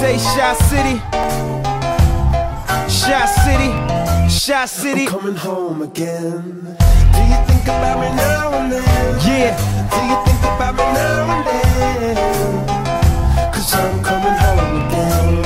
say Shy City, Shy City, Shy City. I'm coming home again. Do you think about me now and then? Yeah. Do you think about me now and then? 'Cause I'm coming home again.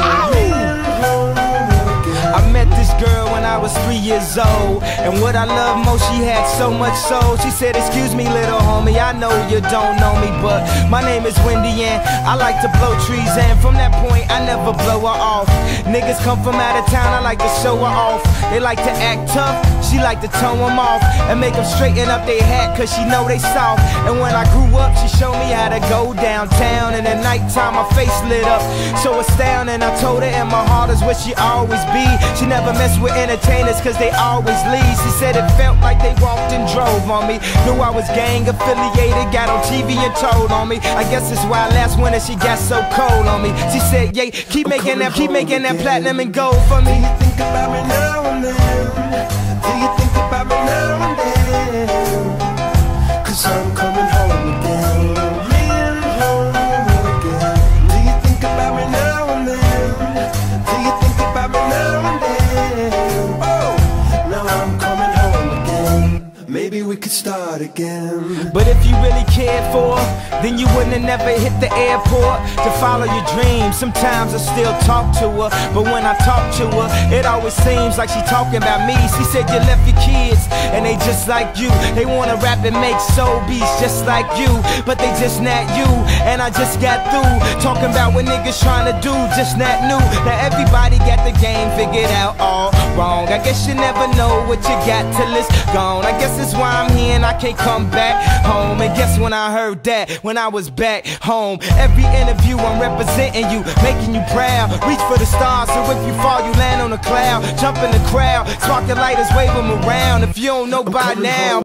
I met this girl when I was 3 years old, and what I love most, she had so much soul. She said, excuse me little homie, I know you don't know me, but my name is Wendy and I like to blow trees, and from that point I never blow her off. Niggas come from out of town, I like to show her off. They like to act tough, she like to tone them off and make them straighten up their hat, cause she know they soft. And when I grew up, she showed me how to go downtown, and at nighttime my face lit up so astounding. I told her in my heart is where she always be. She never mess with entertainers cause they always leave. She said it felt like they walked and drove on me. Knew I was gang affiliated, got on TV and told on me. I guess that's why last winter she got so cold on me. She said, yeah, keep making that platinum and gold for me. Do you think about me now and then? Do you think about me now and then? 'Cause I'm coming home again. Home again. Do you think about me now and then? Do you think about me now and then? Oh, now I'm coming home again. Maybe we could start again. But if you really cared for her, then you wouldn't have never hit the airport to follow your dreams. Sometimes I still talk to her, but when I talk to her, it always seems like she talking about me. She said you left your kids, and they just like you. They wanna rap and make soul beats just like you, but they just not you. And I just got through talking about what niggas trying to do, just not new. Now everybody got the game figured out all wrong. I guess you never know what you got till it's gone. I guess that's why I'm here and I can't come back home. And guess when I heard that, when I was back home. Every interview I'm representing you, making you proud. Reach for the stars, so if you fall you land on a cloud. Jump in the crowd, spark the lighters, wave them around. If you don't know by now.